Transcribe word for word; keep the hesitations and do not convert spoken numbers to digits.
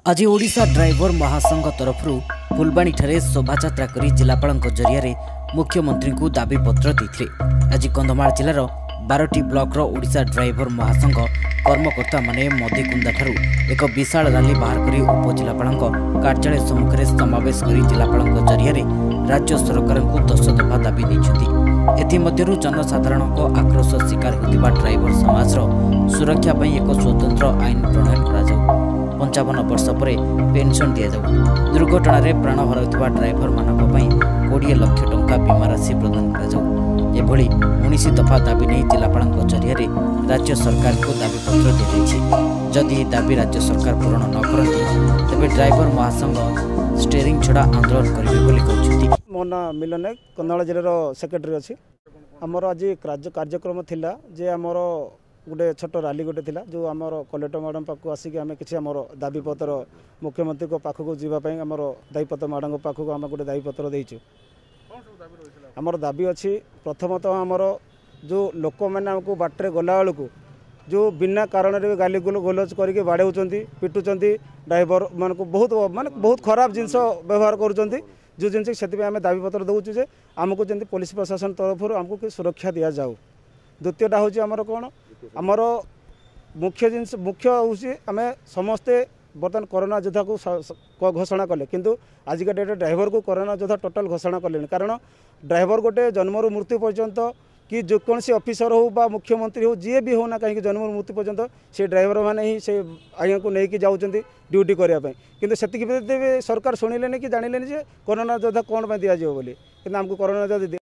आज ओडिशा ड्राइवर महासंघ तरफ फुलबाणी शोभायात्रा कर जिलापाल जरिया मुख्यमंत्री को दाबी पत्र देते। आज कंधमाल जिलार बारटी ब्लॉक ओडिशा ड्राइवर महासंघ कर्मकर्ता माने मदीकुंदा ठारू एक विशाल रैली बाहर कर उपजिलापाल कार्यालय सम्मुख में समावेश कर जिलापाल जरिया राज्य सरकार को दस दफा दाबी देते। एथिमध्यरु जनसाधारण आक्रोश शिकार होता ड्राइवर समाज सुरक्षा एक स्वतंत्र आईन प्रणयन करा पंचावन वर्ष पर पेंशन दि जाऊ दुर्घटना रे प्राण हराउथिबा ड्राइवर मानक पई बीस लाख टंका बीमा राशि प्रदान करा जाऊ। एभली उन्नीस दफा दाबी नहीं जिलापाल जरिया राज्य सरकार को दाबी पत्र दी जाइछि। जदि दाबी राज्य सरकार पूरण न करती तेबे ड्राइवर महासंघ स्टेरिंग छड़ा आंदोलन करिवे बोली कहउछथि। मो ना मिलन कंधमाल जिलार सेक्रेटरी अछि। हमर आज कार्यक्रम थिला जे हमर गोटे छोट रैली गोटे थिला जो आमर कलेक्टर मैडम पाखक आसिक आम कि दाबी पत्र मुख्यमंत्री को पाखक जावाई आमर दायीपत्र मैडम पाखक आम गोटे दाबीपत्र देचु। आमर दाबी अच्छी प्रथमतः आमर जो लोक मैंने आमको बाटर गला बेलू जो बिना कारण गाली गोलज करके बाड़े पिटुंट ड्राइवर मान को बहुत माने बहुत खराब जिनस व्यवहार करुँच जो जिनस से आम दाबीपत्र दौचु जे आमको जमी पुलिस प्रशासन तरफ आमको सुरक्षा दि जाऊ। द्वितीयटा हूँ आमर कौन आमर मुख्य जिनस मुख्य हूँ आम समस्ते बर्तमान कोरोना योद्धा को घोषणा कले किंतु आजिका डेट ड्राइवर को कोरोना योद्धा टोटाल घोषणा कले कारण ड्राइवर गोटे जन्मर मृत्यु पर्यंत कि जेकोसी ऑफिसर हो बा मुख्यमंत्री हो जी भी होना कहीं जन्म मृत्यु पर्यंत से ड्राइवर मैंने ही से आज्ञा को लेकिन जाऊँच ड्यूटी करने किंतु से सरकार शुणिले कि जानिले कोरोना योद्धा कौन दि जाव बोली कि आमको कोरोना योद्धा